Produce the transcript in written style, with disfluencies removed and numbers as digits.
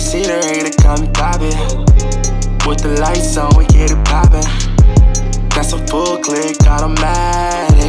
scenery to come and pop it. With the lights on, we get it poppin'. That's a full click, automatic.